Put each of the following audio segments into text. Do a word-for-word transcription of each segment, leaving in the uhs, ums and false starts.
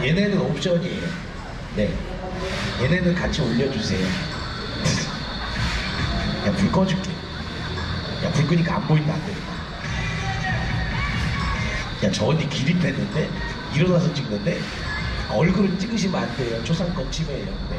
얘네는 옵션이에요. 네. 얘네는 같이 올려주세요. 야, 불 꺼줄게. 야, 불 끄니까 안 보인다, 안 되겠다. 야, 저 언니 기립했는데? 일어나서 찍는데? 얼굴을 찍으시면 안 돼요. 초상권 침해예요. 네.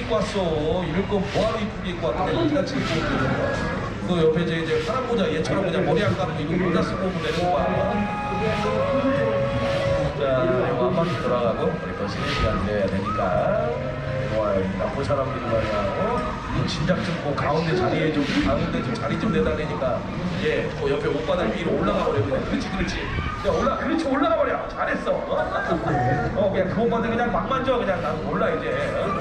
입고 왔어. 이럴 건 뭐하러 이쁘게 입고 왔는데 어디같이 입고 왔어. 그 옆에 이제, 이제 파란 모자 얘처럼 그냥 머리 안 감고 이거 모자 쓰고 오면 되는 거야. 자, 이거 한 바퀴 돌아가고 우리 또 쉬는 시간 돼야 되니까. 와, 나쁜 사람들이 말이야. 어? 진작 좀 뭐 가운데 자리에 좀 가운데 좀 자리 좀 내달라니까. 예, 그 옆에 오빠들 위로 올라가 버려 그냥. 그렇지, 그렇지. 야, 올라, 그렇지, 올라가 버려. 잘했어. 어, 어 그냥 그 오빠들 그냥 막 만져 그냥. 난 몰라 이제.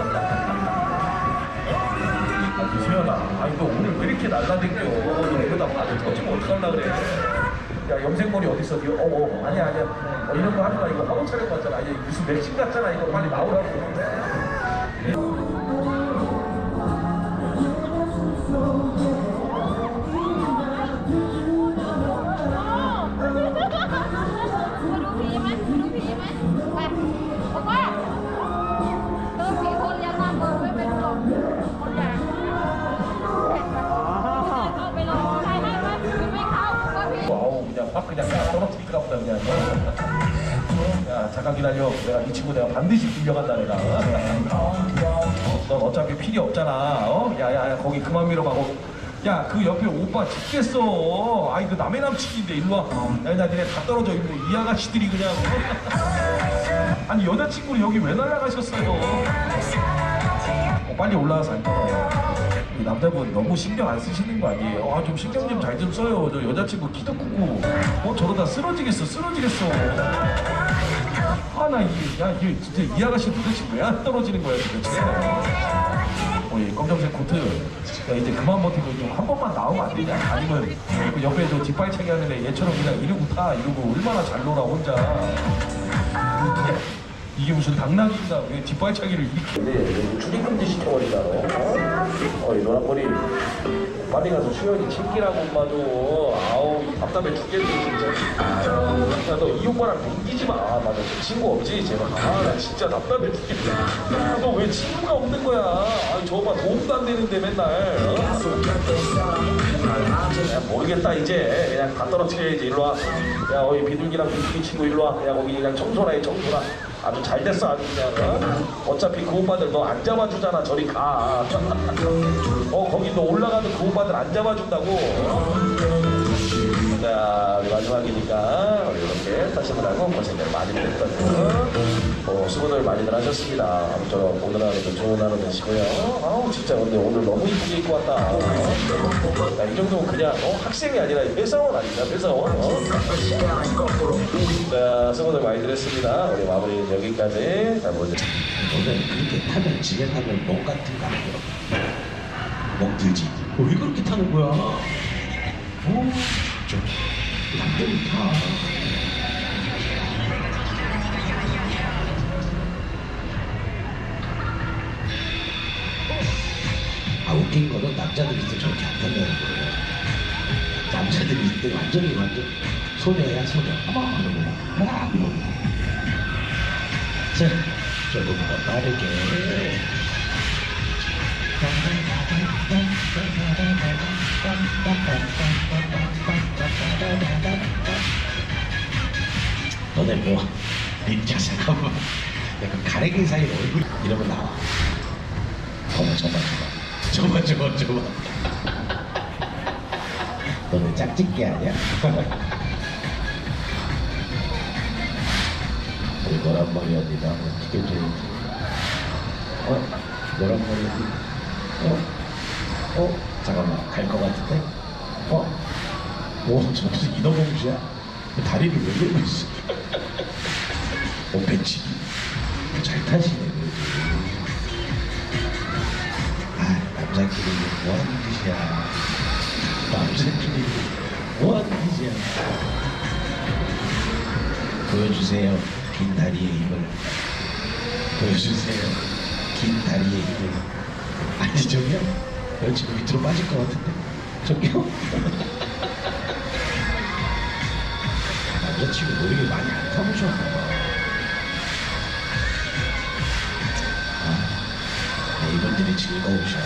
아, 수연아, 아 이거 오늘 왜 이렇게 날라댕겨? 너 이러다 바지 터지면 어떡하려고 그래? 야, 염색머리 어딨어? 어, 어, 아니야, 아니야. 어, 이런 거 하지 마. 이거 화보 촬영 같잖아. 이게 무슨 맥심 같잖아. 이거 빨리 나오라고. 아우 그냥 확 그냥 떨어뜨릴까 보다 그냥. 야 잠깐 기다려. 내가 이 친구 내가 반드시 빌려간다 내가. 넌 어차피 필요 없잖아. 어? 야야야 거기 그만 밀어봐고. 야 그 옆에 오빠 죽겠어. 아이 그 남의 남친인데 일로 와. 야 나 니네 다 떨어져. 일로 이 아가씨들이 그냥. 어? 아니 여자친구는 여기 왜 날아가셨어요? 어, 빨리 올라와서 안 떨어요. 남자분 너무 신경 안 쓰시는 거 아니에요? 아 좀 신경 좀 잘 좀 써요. 저 여자친구 키도 크고 어 저러다 쓰러지겠어 쓰러지겠어. 아 나 이게 야 이게 진짜 이 아가씨 도대체 왜 안 떨어지는 거야 도대체. 어이 검정색 코트. 야 이제 그만 버티고 좀 한 번만 나오면 안 되냐? 아니면 그 옆에 저 뒷발차기 하는 애 얘처럼 그냥 이러고 타 이러고 얼마나 잘 놀아 혼자. 이게 무슨 당나귀인가 왜 뒷발차기를 이렇게. 근데 출입금지 시켜버리잖아. 어? 어이 노란머리 빨리 가서 수연이 챙기라고 엄마도. 아우 답답해 죽겠네 진짜. 야 너 이 오빠랑 댕기지 마. 아 맞아 친구 없지 제발. 아 나 진짜 답답해 죽겠네. 너 왜 친구가 없는 거야. 아니 저 오빠 도움도 안 되는데 맨날. 어? 야 모르겠다 이제 그냥 다 떨어뜨려야지. 일로 와. 야 어이 비둘기랑 비둘기 친구 일로 와. 야 거기 그냥 청소나 해 청소나. 아주 잘 됐어 아주 그냥. 어? 어차피 그 오빠들 너 안 잡아주잖아. 저리 가. 어 거기 너 올라가도 그 오빠들 안 잡아준다고. 자 우리 마지막이니까 우리 이렇게 타시느라고 고생들 많이들 했거든요. 어, 수고들 많이들 하셨습니다. 아무쪼록 오늘 하루도 좋은 하루 되시고요. 아우 진짜 근데 오늘 너무 이쁘게 입고 왔다. 야, 이 정도면 그냥 어, 학생이 아니라 회사원 아닌가 회사원. 어? 자 수고들 많이들 했습니다. 우리 마무리는 여기까지. 자 먼저 너는 그렇게 타면 집에 타면 멍 같은 거 아니야? 멍 들지? 어, 왜 그렇게 타는 거야? 어? 좀 남들이 타. 아 웃긴 거는 남자들이 있을 때 저렇게 안 탄다는 거예요. 남자들이 있을 때 완전히 완전 소녀야 소녀. 어머 이러고 막 이러고. 자 조금만 빠르게. 너네 뭐 닌자 잠깐만 약간 가래기 사이 얼굴 이러면 나와. 어머 저만 저만 저만 저만 저만 너네 짝짓기 아니야? 우리 노란머리 언니다 어떻게 좀 어? 노란머리 언니 어? 어? 잠깐만 갈 것 같은데? 어? 오 저 무슨 인어공주야? 다리를 왜 들고 있어? 어 배치기 잘 타시네 그래도. 아 남자끼리 뭐하는 짓이야. 남자끼리 뭐하는 짓이야. 보여주세요 긴 다리의 힘을. 보여주세요 긴 다리의 힘을. 아니 저기요? 여 지금 밑으로 빠질 것 같은데 저기요? 남자친구 모르게 많이 안 타보셨나 봐. 아, 이분들이 즐거우셔.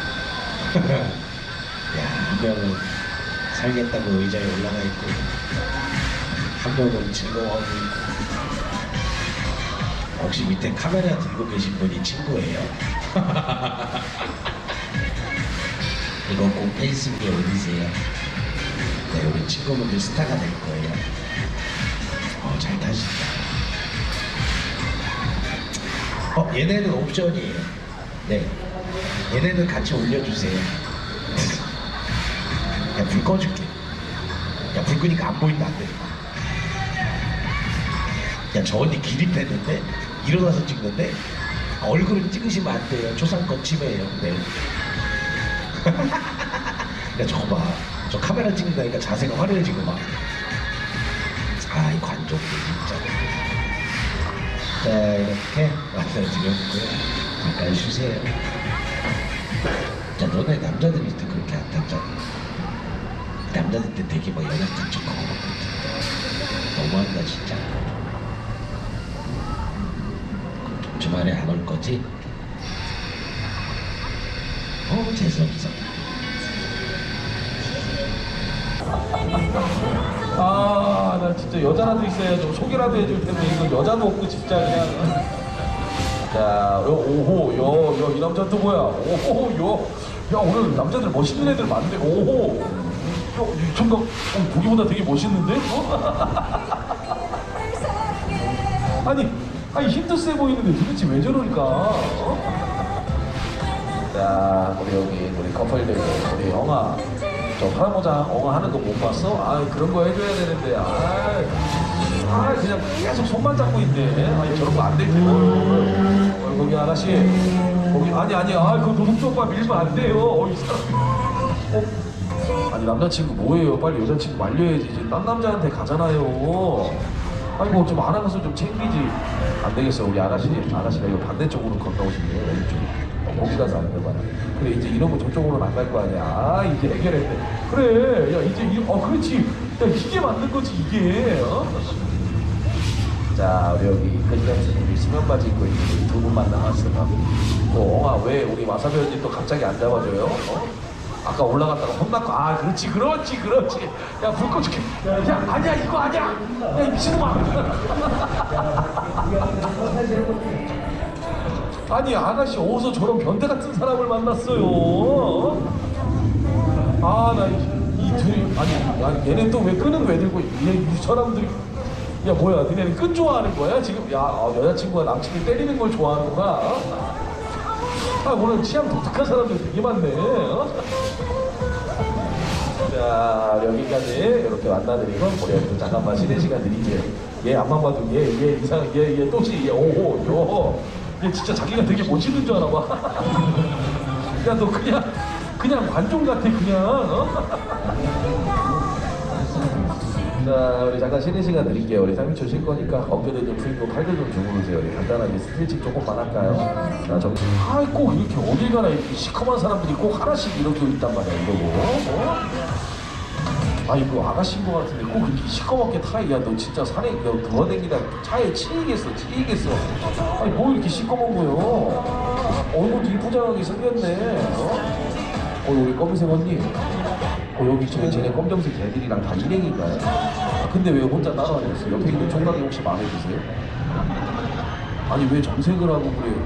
야, 한 명은 살겠다고 의자에 올라가 있고 한 명은 즐거워하고 있고 혹시 밑에 카메라 들고 계신 분이 친구예요? 이거 꼭 페이스북에 올리세요. 네, 우리 친구분들 스타가 될 거예요. 어, 잘 타신다. 어, 얘네는 옵션이에요. 네, 얘네는 같이 올려주세요. 야, 불 꺼줄게. 야, 불 끄니까 안 보인다, 안 돼. 야, 저 언니 기립했는데 일어나서 찍는데 얼굴을 찍으시면 안 돼요. 초상권 침해예요. 네. 야, 저거 봐. 저 카메라 찍는다니까 자세가 화려해지고 막. 아, 이 관종들 진짜. 자, 이렇게 만들어드렸고요. 잠깐 쉬세요. 자, 너네 남자들이 때 그렇게 안 탔잖아. 남자들 때 되게 막 연약한 척하고 막 그랬잖아. 너무한다 진짜. 주말에 안 올 거지? 어, 재수없어. 아, 나 진짜 여자라도 있어야 좀 소개라도 해줄 텐데 이거 여자도 없고 진짜 그냥. 자, 요 오호, 요, 요 이 남자 또 뭐야? 오호, 요, 야 오늘 남자들 멋있는 애들 많네. 오호, 요 유청각 어, 보기보다 되게 멋있는데? 어? 아니, 아니 힘도 세 보이는데 도대체 왜 저럴까? 어? 자, 우리 여기 우리 커플들 우리 영아. 저 할아버자 엉어 하는 거 못 봤어? 아 그런 거 해줘야 되는데 아, 아 그냥 계속 손만 잡고 있네. 아니 저런 거 안 될 텐데. 어, 거기 아가씨 거기 아니 아니 아 그 노동조 오빠 밀면 안 돼요. 어, 이 사람 어? 아니 남자친구 뭐예요? 빨리 여자친구 말려야지. 이제 딴 남자한테 가잖아요. 아이고 좀 알아가서 좀 챙기지. 안 되겠어 우리 아가씨 아가씨가 이거 반대쪽으로 건너오시네요. 왼쪽. 거기 가서 안 해봐. 그래 이제 이런 거 저쪽으로는 안 갈 거 아니야. 아 이제 해결했네. 그래 야 이제 이, 어 그렇지. 야 이게 맞는 거지 이게. 어? 자 우리 여기 그지같이 우리 수면 바지 입고 있는 두 분만 나왔어요. 또 엉아 왜 우리 와사비 언니 또 갑자기 안 잡아줘요? 어? 아까 올라갔다가 혼났고 아 그렇지 그렇지 그렇지. 야 불 꺼줄게. 야 아니야 이거 아니야. 야 이 미친놈아. 아니 아가씨 어디서 저런 변태 같은 사람을 만났어요? 아 나 이 둘이 아니, 아니 얘네 또 왜 끈은 왜 들고 얘 이 사람들이 야 뭐야 니네는 끈 좋아하는 거야 지금? 야 어, 여자친구가 남친을 때리는 걸 좋아하는구나. 아 오늘 취향 독특한 사람들 되게 많네. 어? 자 여기까지 이렇게 만나드리고 우리 잠깐만 쉬는 시간 드릴게요. 얘 앞만 봐도 얘 얘 이상 얘얘 또지 얘 오호 요. 얘 진짜 자기가 되게 멋있는 줄 알아 봐. 야 너 그냥 그냥 관종 같아 그냥. 어? 자 우리 잠깐 쉬는 시간 드릴게요. 우리 삼 일 초 쉴 거니까 어깨도 좀 풀고 팔도 좀 주무르세요. 우리 간단하게 스트레칭 조금만 할까요? 자 좀. 아이 꼭 이렇게 어딜 가나 이렇게 시커먼 사람들이 꼭 하나씩 이렇게 있단 말이야 이러고. 어? 아니 그 아가씨인 것 같은데 꼭 그렇게 시커멓게 타이. 야 너 진짜 산에 너 돌아다니다 차에 치이겠어 치이겠어. 아니 뭐 이렇게 시커먼 거요? 얼굴도 이쁘장하게 생겼네. 어? 어 우리 검은색 언니 어 여기 저기 쟤네 검정색 애들이랑 다 일행인가요? 아, 근데 왜 혼자 따라다녔어? 옆에 있는 총각이 혹시 마음에 드세요? 아니 왜 정색을 하고 그래요?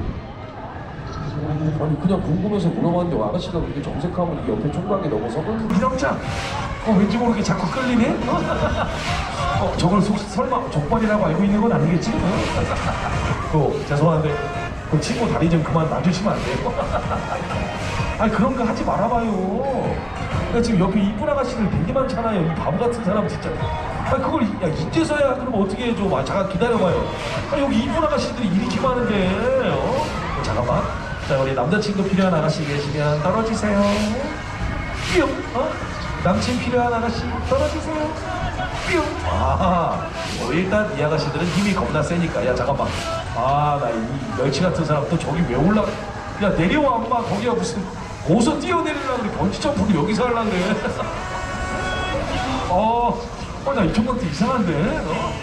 아니 그냥 궁금해서 물어봤는데 아가씨가 그렇게 정색하면 이 옆에 총각이 너무 서글프게. 이남자 어 왠지 모르게 자꾸 끌리네? 어? 어 저걸 속, 설마 족발이라고 알고 있는 건 아니겠지? 어? 죄송한데 그 친구 다리 좀 그만 놔주시면 안 돼요? 아니 그런 거 하지 말아봐요. 야, 지금 옆에 이쁜 아가씨들 되게 많잖아요. 이 바보 같은 사람 진짜. 아니 그걸 야 이제서야 그럼 어떻게 해줘? 아, 잠깐 기다려봐요. 아 여기 이쁜 아가씨들이 이렇게 많은데 어? 잠깐만. 자 우리 남자친구 필요한 아가씨 계시면 떨어지세요. 뿅! 어? 남친 필요한 아가씨 떨어지세요. 뿅! 아, 어, 일단 이 아가씨들은 힘이 겁나 세니까. 야 잠깐만. 아 나 이 멸치 같은 사람 또 저기 왜 올라가? 야 내려와 엄마. 거기가 무슨 어디서 뛰어내리려고 그래. 번지점프를 여기서 하려고 그래. 어, 어 나 이쪽 것도 이상한데. 어?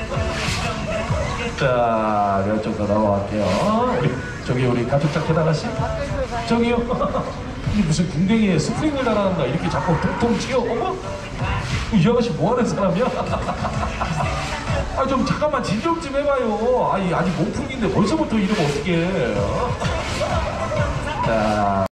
자 몇 점 더 넘어갈게요. 우리 저기 우리 가족 자켓 아가씨 저기요. 이 무슨 궁뎅이에 스프링을 달아놨나 이렇게 자꾸 통통 튀어. 어머? 이 아가씨 뭐하는 사람이야? 아, 좀 잠깐만 진정 좀 해봐요. 아니, 아직 못 풀긴데 벌써부터 이러면 어떡해. 어? 자.